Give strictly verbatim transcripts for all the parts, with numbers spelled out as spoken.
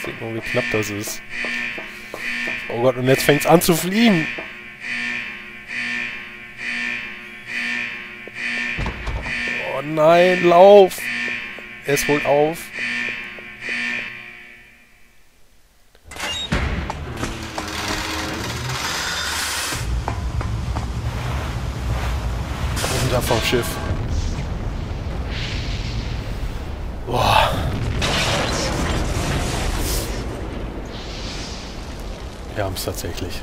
Seht mal, wie knapp das ist. Oh Gott, und jetzt fängt es an zu fliegen. Oh nein, lauf! Es holt auf. Runter vom Schiff. Boah. Wir haben es tatsächlich.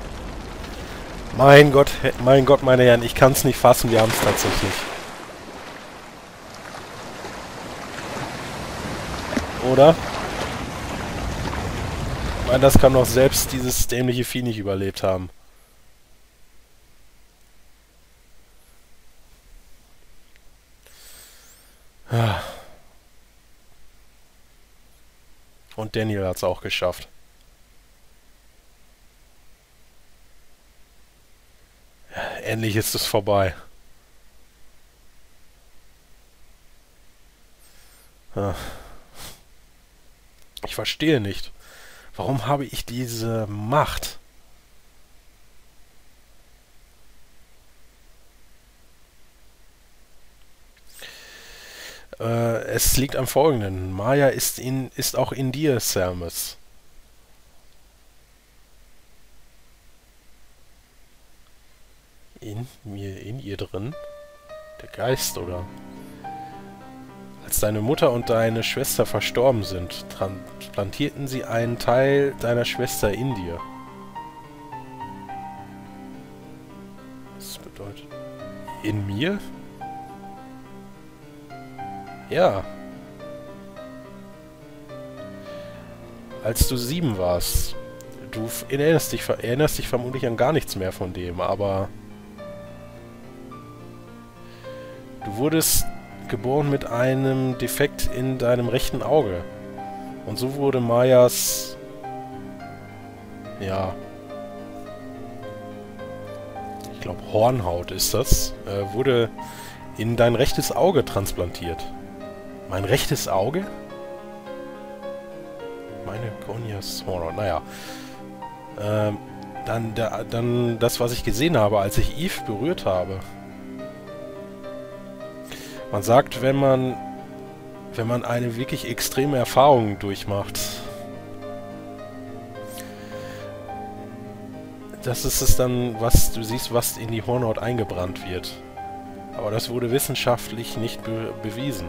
Mein Gott, mein Gott, meine Herren, ich kann es nicht fassen, wir haben es tatsächlich. Oder? Ich meine, das kann doch selbst dieses dämliche Vieh nicht überlebt haben. Und Daniel hat es auch geschafft. Endlich ist es vorbei. Ich verstehe nicht. Warum habe ich diese Macht? Äh, es liegt am Folgenden. Maya ist, in, ist auch in dir, Samus. In mir, in ihr drin? Der Geist, oder? Als deine Mutter und deine Schwester verstorben sind, transplantierten sie einen Teil deiner Schwester in dir. Was bedeutet? In mir? Ja. Als du sieben warst, du erinnerst dich, erinnerst dich vermutlich an gar nichts mehr von dem, aber du wurdest geboren mit einem Defekt in deinem rechten Auge. Und so wurde Mayas, ja, ich glaube Hornhaut ist das, äh, wurde in dein rechtes Auge transplantiert. Mein rechtes Auge? Meine Conias Hornhaut, naja. Ähm, dann, da, dann das, was ich gesehen habe, als ich Eve berührt habe. Man sagt, wenn man, wenn man eine wirklich extreme Erfahrung durchmacht, das ist es dann, was du siehst, was in die Hornhaut eingebrannt wird. Aber das wurde wissenschaftlich nicht be bewiesen.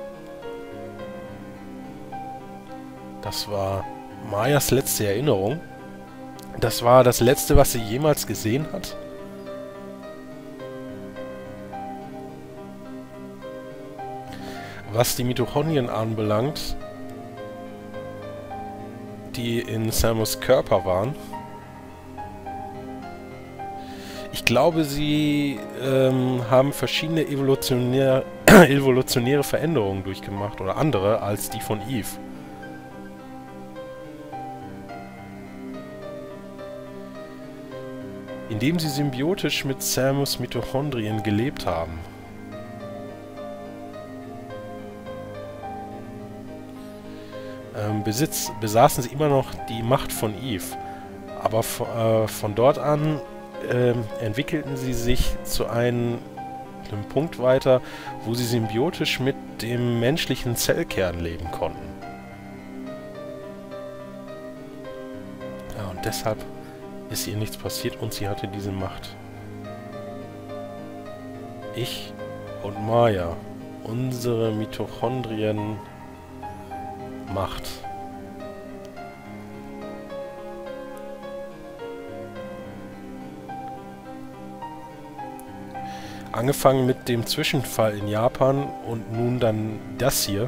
Das war Mayas letzte Erinnerung. Das war das letzte, was sie jemals gesehen hat. Was die Mitochondrien anbelangt, die in Samus Körper waren, ich glaube, sie ähm, haben verschiedene evolutionär, evolutionäre Veränderungen durchgemacht, oder andere als die von Eve. Indem sie symbiotisch mit Samus Mitochondrien gelebt haben. Ähm, besitz, besaßen sie immer noch die Macht von Eve. Aber äh, von dort an äh, entwickelten sie sich zu einem, einem Punkt weiter, wo sie symbiotisch mit dem menschlichen Zellkern leben konnten. Ja, und deshalb ist ihr nichts passiert und sie hatte diese Macht. Ich und Maya, unsere Mitochondrien Macht. Angefangen mit dem Zwischenfall in Japan und nun dann das hier.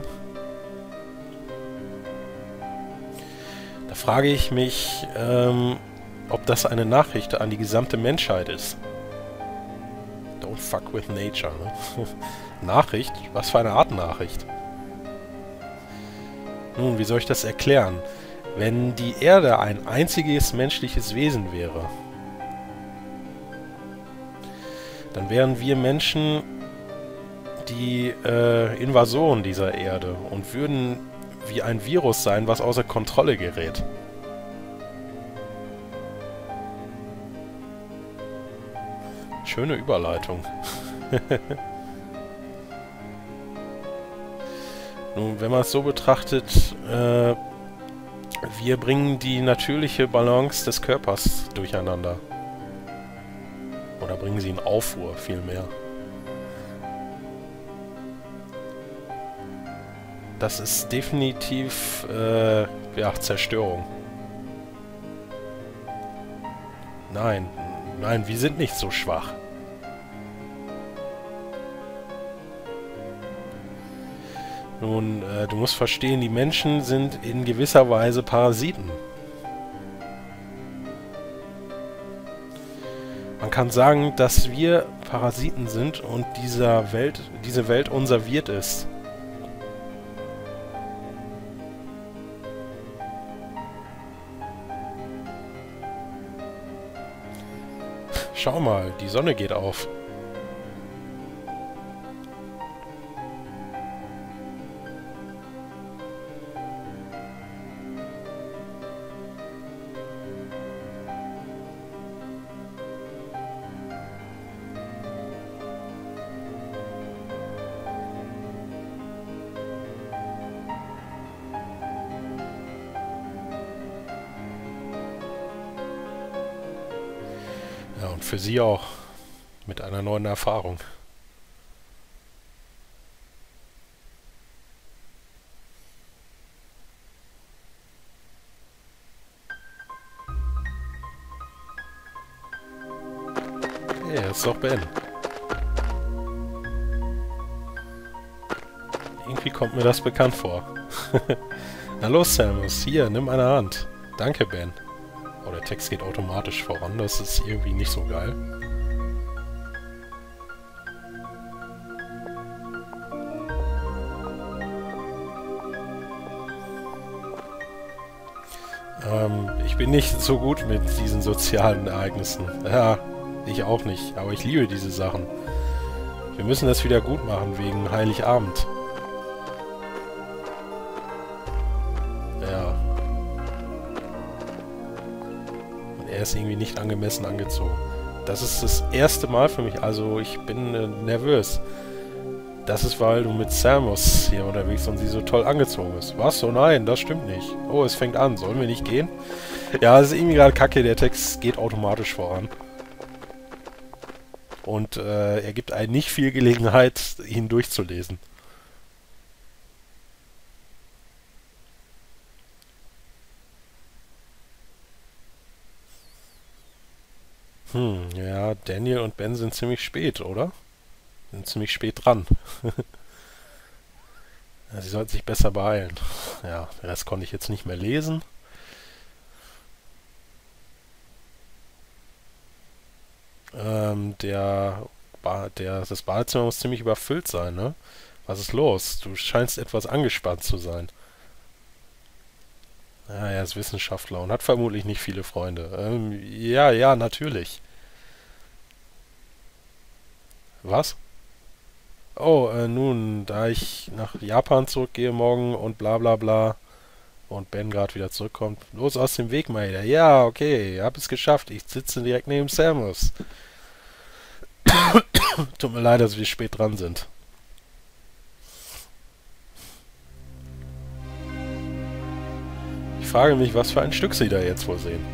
Da frage ich mich, ähm, ob das eine Nachricht an die gesamte Menschheit ist. Don't fuck with nature, ne? Nachricht? Was für eine Art Nachricht? Nun, wie soll ich das erklären? Wenn die Erde ein einziges menschliches Wesen wäre, dann wären wir Menschen die äh, Invasoren dieser Erde und würden wie ein Virus sein, was außer Kontrolle gerät. Schöne Überleitung. Nun, wenn man es so betrachtet, äh, wir bringen die natürliche Balance des Körpers durcheinander. Oder bringen sie in Aufruhr, vielmehr. Das ist definitiv, äh, ja, Zerstörung. Nein, nein, wir sind nicht so schwach. Nun, äh, du musst verstehen, die Menschen sind in gewisser Weise Parasiten. Man kann sagen, dass wir Parasiten sind und dieser Welt, diese Welt unser Wirt ist. Schau mal, die Sonne geht auf. Ja, und für Sie auch. Mit einer neuen Erfahrung. Ja, ist doch Ben. Irgendwie kommt mir das bekannt vor. Na los, Samus. Hier, nimm eine Hand. Danke, Ben. Oh, der Text geht automatisch voran. Das ist irgendwie nicht so geil. Ähm, ich bin nicht so gut mit diesen sozialen Ereignissen. Ja, ich auch nicht. Aber ich liebe diese Sachen. Wir müssen das wieder gut machen wegen Heiligabend. Ja. Und er ist irgendwie nicht angemessen angezogen. Das ist das erste Mal für mich. Also ich bin äh, nervös. Das ist, weil du mit Samus hier unterwegs und sie so toll angezogen ist. Was? Oh nein, das stimmt nicht. Oh, es fängt an. Sollen wir nicht gehen? Ja, es ist irgendwie gerade kacke. Der Text geht automatisch voran. Und äh, er gibt einem nicht viel Gelegenheit, ihn durchzulesen. Hm, ja, Daniel und Ben sind ziemlich spät, oder? Sind ziemlich spät dran. Ja, sie sollten sich besser beeilen. Ja, den Rest konnte ich jetzt nicht mehr lesen. Ähm, der, ba der, das Badezimmer muss ziemlich überfüllt sein, ne? Was ist los? Du scheinst etwas angespannt zu sein. Ja, er ist Wissenschaftler und hat vermutlich nicht viele Freunde. Ähm, ja, ja, natürlich. Was? Oh, äh, nun, da ich nach Japan zurückgehe morgen und bla bla bla und Ben gerade wieder zurückkommt. Los aus dem Weg, Maida. Ja, okay, hab es geschafft. Ich sitze direkt neben Samus. Tut mir leid, dass wir spät dran sind. Ich frage mich, was für ein Stück Sie da jetzt wohl sehen.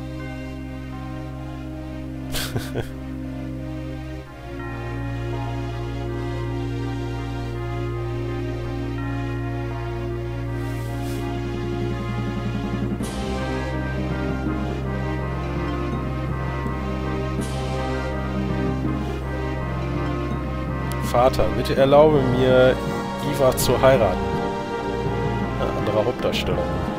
Vater, bitte erlaube mir, Eva zu heiraten. Eine andere Hauptdarstellung.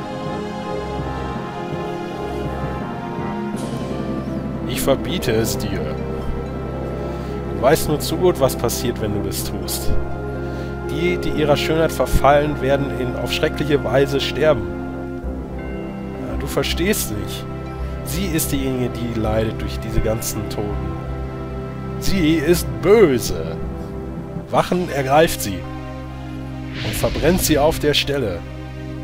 Ich verbiete es dir. Du weißt nur zu gut, was passiert, wenn du das tust. Die, die ihrer Schönheit verfallen, werden in, auf schreckliche Weise sterben. Ja, du verstehst nicht. Sie ist diejenige, die leidet durch diese ganzen Toten. Sie ist böse. Wachen ergreift sie und verbrennt sie auf der Stelle.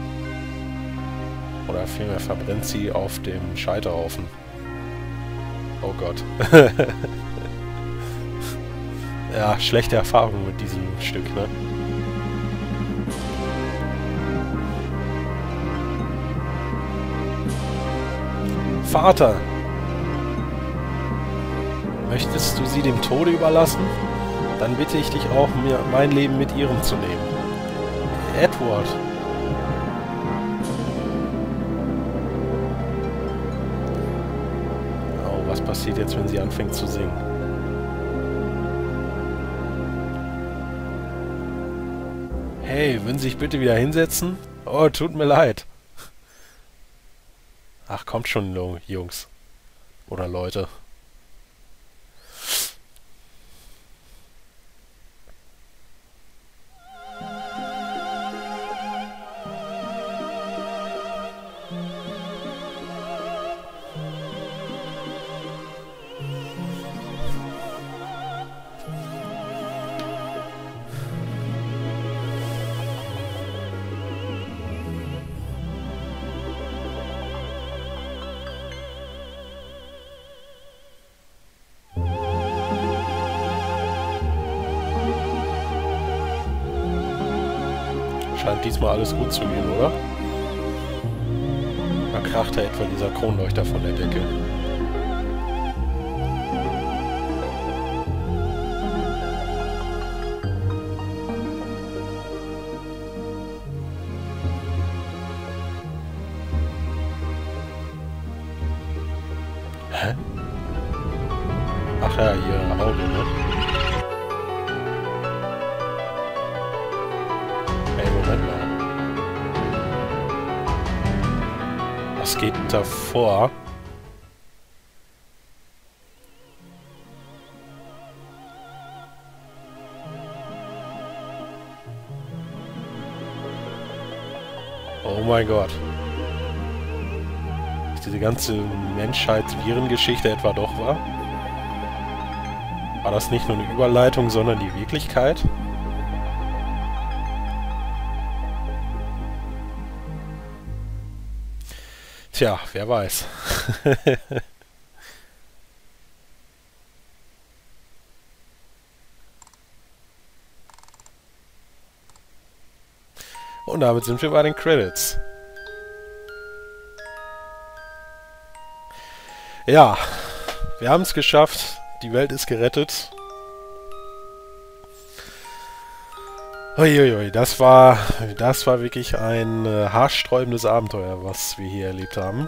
Oder vielmehr verbrennt sie auf dem Scheiterhaufen. Oh Gott. Ja, schlechte Erfahrung mit diesem Stück, ne? Vater! Möchtest du sie dem Tode überlassen? Dann bitte ich dich auch, mir mein Leben mit ihrem zu nehmen. Edward! Oh, was passiert jetzt, wenn sie anfängt zu singen? Hey, würden Sie sich bitte wieder hinsetzen? Oh, tut mir leid. Ach, kommt schon, Jungs. Oder Leute. Scheint diesmal alles gut zu gehen, oder? Da kracht ja etwa dieser Kronleuchter von der Decke. Hä? Ach ja, ihr Auge, ne? Was geht davor? Oh mein Gott. Ist diese ganze Menschheits-Virengeschichte etwa doch wahr? War das nicht nur eine Überleitung, sondern die Wirklichkeit? Tja, wer weiß. Und damit sind wir bei den Credits. Ja, wir haben es geschafft. Die Welt ist gerettet. Uiuiui, das war, das war wirklich ein äh, haarsträubendes Abenteuer, was wir hier erlebt haben.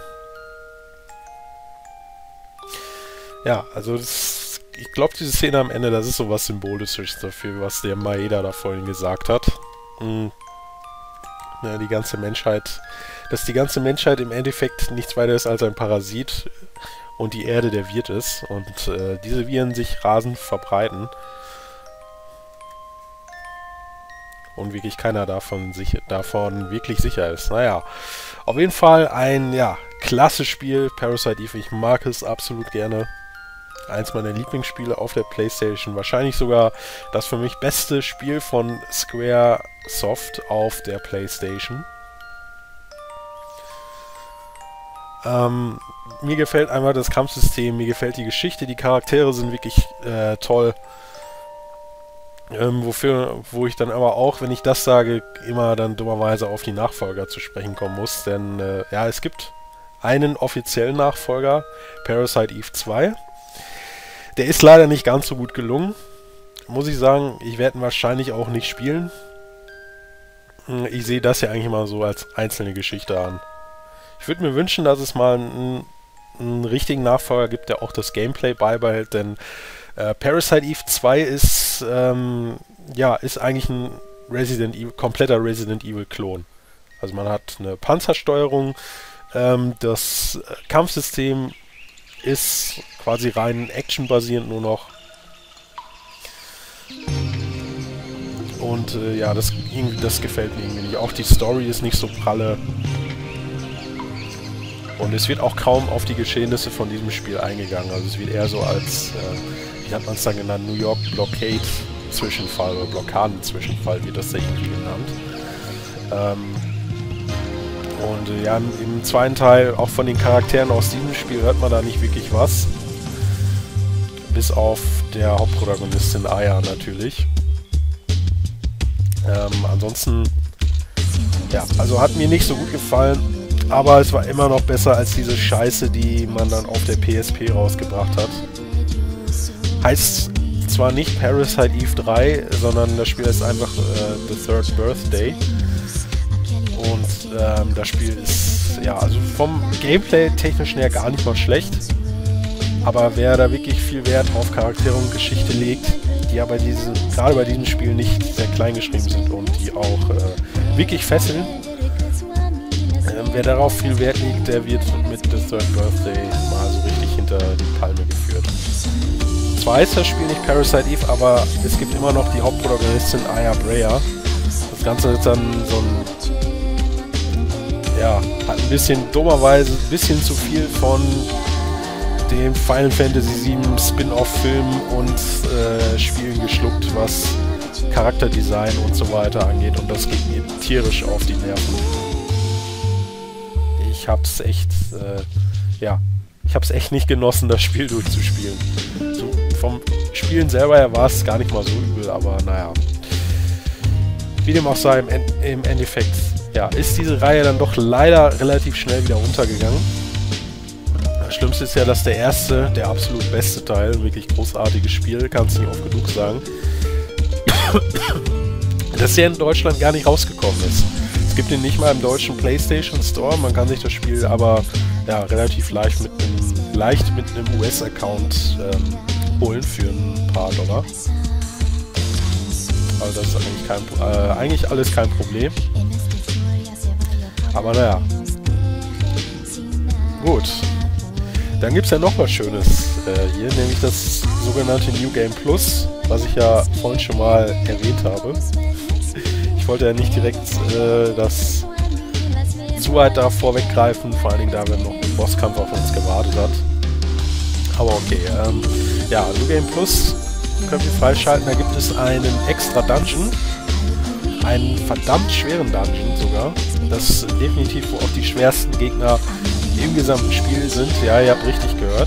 Ja, also das, ich glaube, diese Szene am Ende, das ist so was Symbolisches dafür, was der Maeda da vorhin gesagt hat. Mhm. Ja, die ganze Menschheit, dass die ganze Menschheit im Endeffekt nichts weiter ist als ein Parasit und die Erde der Wirt ist und äh, diese Viren sich rasend verbreiten. Und wirklich keiner davon, sich, davon wirklich sicher ist. Naja, auf jeden Fall ein, ja, klasse Spiel, Parasite Eve. Ich mag es absolut gerne. Eins meiner Lieblingsspiele auf der PlayStation. Wahrscheinlich sogar das für mich beste Spiel von Squaresoft auf der PlayStation. Ähm, mir gefällt einmal das Kampfsystem, mir gefällt die Geschichte, die Charaktere sind wirklich äh, toll. Ähm, wofür, wo ich dann aber auch, wenn ich das sage, immer dann dummerweise auf die Nachfolger zu sprechen kommen muss. Denn, äh, ja, es gibt einen offiziellen Nachfolger, Parasite Eve zwei. Der ist leider nicht ganz so gut gelungen. Muss ich sagen, ich werde ihn wahrscheinlich auch nicht spielen. Ich sehe das ja eigentlich mal so als einzelne Geschichte an. Ich würde mir wünschen, dass es mal einen, einen richtigen Nachfolger gibt, der auch das Gameplay beibehält, denn Äh, Parasite Eve zwei ist, ähm, ja, ist eigentlich ein Resident Evil, kompletter Resident Evil Klon. Also man hat eine Panzersteuerung, ähm, das Kampfsystem ist quasi rein actionbasierend nur noch. Und äh, ja, das, das gefällt mir irgendwie nicht. Auch die Story ist nicht so pralle. Und es wird auch kaum auf die Geschehnisse von diesem Spiel eingegangen. Also es wird eher so als, äh, wie hat man es dann genannt, New York Blockade Zwischenfall oder Blockaden Zwischenfall wird das da irgendwie genannt. Ähm, Und äh, ja, im zweiten Teil, auch von den Charakteren aus diesem Spiel, hört man da nicht wirklich was. Bis auf der Hauptprotagonistin Aya natürlich. Ähm, ansonsten, ja, also hat mir nicht so gut gefallen, aber es war immer noch besser als diese Scheiße, die man dann auf der P S P rausgebracht hat. Heißt zwar nicht Parasite Eve drei, sondern das Spiel ist einfach äh, The Third Birthday. Und ähm, das Spiel ist, ja, also vom Gameplay technisch her gar nicht mal schlecht. Aber wer da wirklich viel Wert auf Charaktere und Geschichte legt, die ja bei diesem, gerade bei diesem Spiel nicht sehr klein geschrieben sind und die auch äh, wirklich fesseln, äh, wer darauf viel Wert legt, der wird mit The Third Birthday mal so richtig hinter die Palme geführt. Zwar heißt das Spiel nicht Parasite Eve, aber es gibt immer noch die Hauptprotagonistin Aya Brea. Das Ganze ist dann so ein, ja, hat ein bisschen dummerweise ein bisschen zu viel von dem Final Fantasy sieben Spin-off-Film und äh, Spielen geschluckt, was Charakterdesign und so weiter angeht, und das geht mir tierisch auf die Nerven. Ich hab's echt, äh, ja, ich hab's echt nicht genossen, das Spiel durchzuspielen. So, vom Spielen selber her war es gar nicht mal so übel, aber naja. Wie dem auch sei, im, en im Endeffekt, ja, ist diese Reihe dann doch leider relativ schnell wieder untergegangen. Das Schlimmste ist ja, dass der erste, der absolut beste Teil, wirklich großartiges Spiel, kann es nicht oft genug sagen, dass der in Deutschland gar nicht rausgekommen ist. Es gibt ihn nicht mal im deutschen PlayStation Store, man kann sich das Spiel aber ja, relativ leicht mit einem, leicht mit einem U S-Account ähm, holen für ein paar Dollar. Also das ist eigentlich, kein, äh, eigentlich alles kein Problem. Aber naja. Gut. Dann gibt es ja noch was Schönes äh, hier, nämlich das sogenannte New Game Plus, was ich ja vorhin schon mal erwähnt habe. Ich wollte ja nicht direkt äh, das zu weit da vorweggreifen, vor allen Dingen da, wenn noch ein Bosskampf auf uns gewartet hat. Aber okay, ähm, ja, New Game Plus können wir freischalten. Da gibt es einen extra Dungeon, einen verdammt schweren Dungeon sogar. Das definitiv wo auch die schwersten Gegner im gesamten Spiel sind. Ja, ihr habt richtig gehört.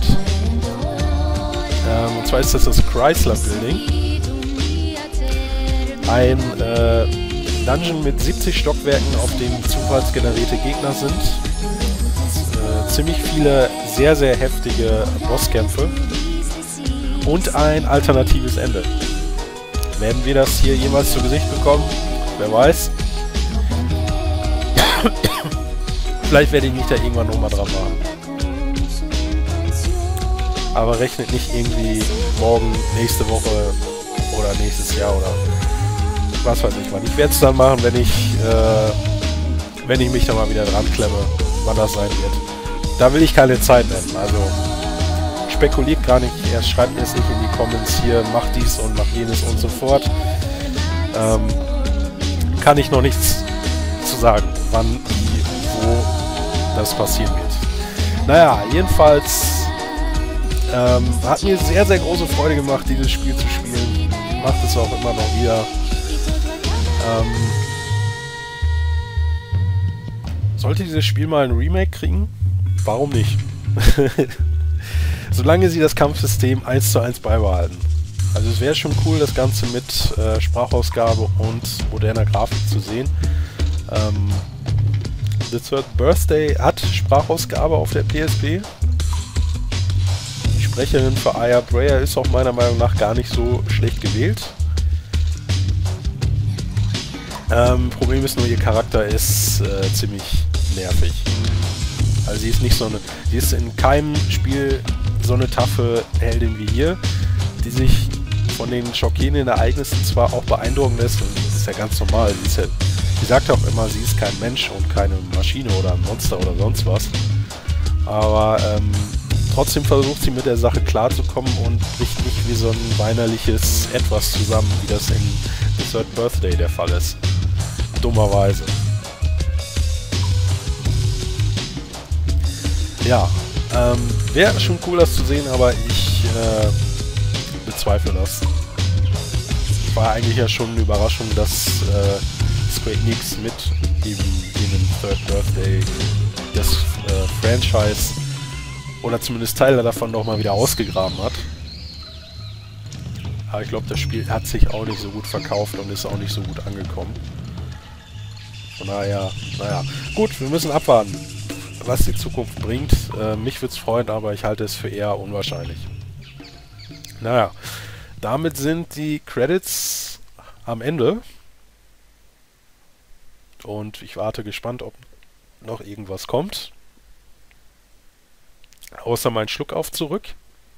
Ähm, und zwar ist das das Chrysler Building. Ein äh, Dungeon mit siebzig Stockwerken, auf denen zufallsgenerierte Gegner sind. Äh, ziemlich viele sehr, sehr heftige Bosskämpfe. Und ein alternatives Ende. Werden wir das hier jemals zu Gesicht bekommen? Wer weiß. Vielleicht werde ich mich da irgendwann nochmal dran machen. Aber rechnet nicht irgendwie morgen, nächste Woche oder nächstes Jahr oder was weiß ich wann. Ich werde es dann machen, wenn ich, äh, wenn ich mich da mal wieder dran klemme, wann das sein wird. Da will ich keine Zeit nennen, also spekuliert gar nicht, erst schreibt mir es nicht in die Comments hier, mach dies und mach jenes und so fort. Ähm, kann ich noch nichts zu sagen, wann, wie, wo das passieren wird. Naja, jedenfalls ähm, hat mir sehr, sehr große Freude gemacht, dieses Spiel zu spielen. Macht es auch immer noch wieder. Ähm, sollte dieses Spiel mal ein Remake kriegen? Warum nicht? Solange sie das Kampfsystem eins zu eins beibehalten. Also es wäre schon cool, das Ganze mit äh, Sprachausgabe und moderner Grafik zu sehen. Ähm, The Third Birthday hat Sprachausgabe auf der P S P. Die Sprecherin für Aya Brea ist auch meiner Meinung nach gar nicht so schlecht gewählt. Ähm, Problem ist nur, ihr Charakter ist äh, ziemlich nervig. Also sie ist nicht so eine, sie ist in keinem Spiel so eine taffe Heldin wie hier, die sich von den schockierenden Ereignissen zwar auch beeindrucken lässt, und das ist ja ganz normal, sie, ist ja, sie sagt auch immer, sie ist kein Mensch und keine Maschine oder ein Monster oder sonst was, aber ähm, trotzdem versucht sie mit der Sache klarzukommen und bricht nicht wie so ein weinerliches Etwas zusammen, wie das in The Third Birthday der Fall ist. Dummerweise. Ja, ähm, wäre schon cool, das zu sehen, aber ich äh, bezweifle das. War eigentlich ja schon eine Überraschung, dass äh, Square Enix mit dem, anstehenden Third Birthday das äh, Franchise oder zumindest Teile davon noch mal wieder ausgegraben hat. Aber ich glaube, das Spiel hat sich auch nicht so gut verkauft und ist auch nicht so gut angekommen. Von daher, naja. Gut, wir müssen abwarten, was die Zukunft bringt. Äh, mich würde es freuen, aber ich halte es für eher unwahrscheinlich. Naja, damit sind die Credits am Ende. Und ich warte gespannt, ob noch irgendwas kommt. Außer mein Schluck auf zurück.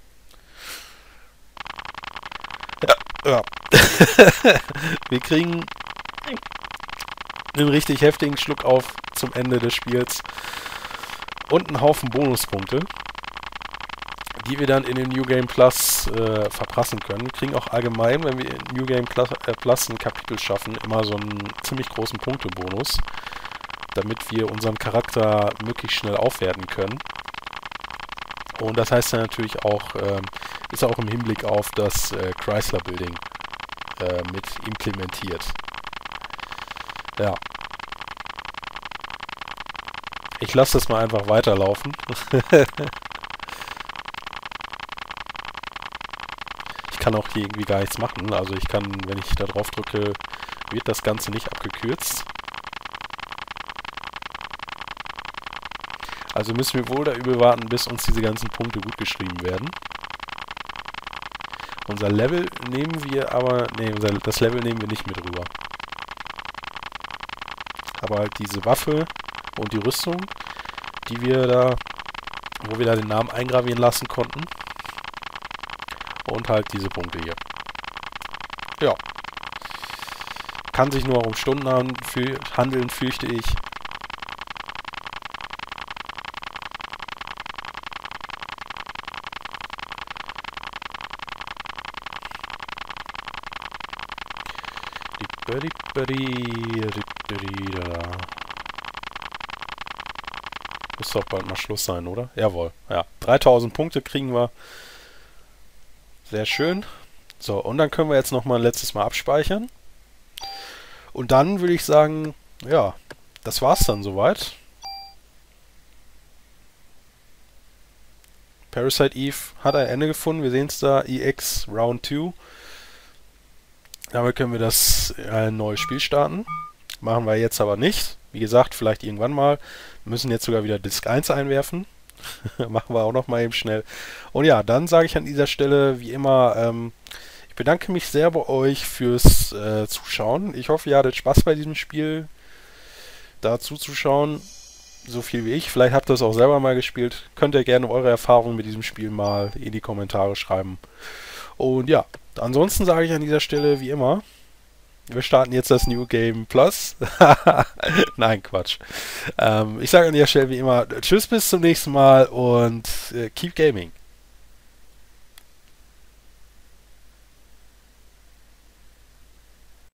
Ja, ja. Wir kriegen einen richtig heftigen Schluck auf zum Ende des Spiels. Und einen Haufen Bonuspunkte, die wir dann in den New Game Plus äh, verprassen können. Wir kriegen auch allgemein, wenn wir in New Game Plus, äh, Plus ein Kapitel schaffen, immer so einen ziemlich großen Punktebonus, damit wir unseren Charakter möglichst schnell aufwerten können. Und das heißt dann natürlich auch, ähm, ist auch im Hinblick auf das äh, Chrysler Building äh, mit implementiert. Ja. Ich lasse das mal einfach weiterlaufen. Ich kann auch hier irgendwie gar nichts machen. Also ich kann, wenn ich da drauf drücke, wird das Ganze nicht abgekürzt. Also müssen wir wohl da übel warten, bis uns diese ganzen Punkte gut geschrieben werden. Unser Level nehmen wir aber... Ne, unser, das Level nehmen wir nicht mit rüber. Aber halt diese Waffe und die Rüstung, die wir da... wo wir da den Namen eingravieren lassen konnten. Und halt diese Punkte hier. Ja. Kann sich nur um Stunden handeln, fürchte ich. Muss doch bald mal Schluss sein, oder? Jawohl. Ja. dreitausend Punkte kriegen wir. Sehr schön. So, und dann können wir jetzt nochmal ein letztes Mal abspeichern. Und dann würde ich sagen, ja, das war's dann soweit. Parasite Eve hat ein Ende gefunden. Wir sehen es da, E X Round zwei. Damit können wir das ein neues Spiel starten. Machen wir jetzt aber nicht. Wie gesagt, vielleicht irgendwann mal. Wir müssen jetzt sogar wieder Disk eins einwerfen. Machen wir auch noch mal eben schnell. Und ja, dann sage ich an dieser Stelle, wie immer, ähm, ich bedanke mich sehr bei euch fürs äh, Zuschauen. Ich hoffe, ihr hattet Spaß bei diesem Spiel, da zuzuschauen. So viel wie ich. Vielleicht habt ihr es auch selber mal gespielt. Könnt ihr gerne eure Erfahrungen mit diesem Spiel mal in die Kommentare schreiben. Und ja, ansonsten sage ich an dieser Stelle, wie immer, wir starten jetzt das New Game Plus. Nein, Quatsch. Ähm, ich sage an dieser Stelle wie immer, tschüss, bis zum nächsten Mal und äh, keep gaming.